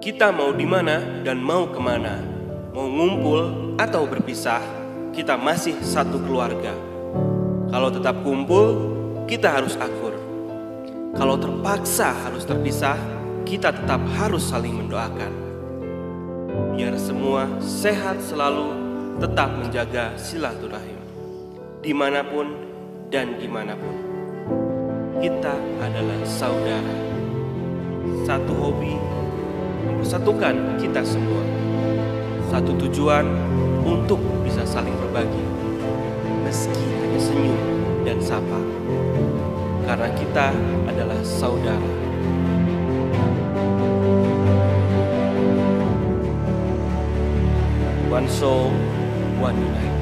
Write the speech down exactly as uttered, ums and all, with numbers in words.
Kita mau di mana dan mau kemana, mau ngumpul atau berpisah, kita masih satu keluarga. Kalau tetap kumpul, kita harus akur. Kalau terpaksa harus terpisah, kita tetap harus saling mendoakan. Biar semua sehat selalu, tetap menjaga silaturahim. Dimanapun dan dimanapun, kita adalah saudara. Satu hobi mempersatukan kita semua. Satu tujuan untuk bisa saling berbagi, meski hanya senyum dan sapa. Karena kita adalah saudara. One soul, one united.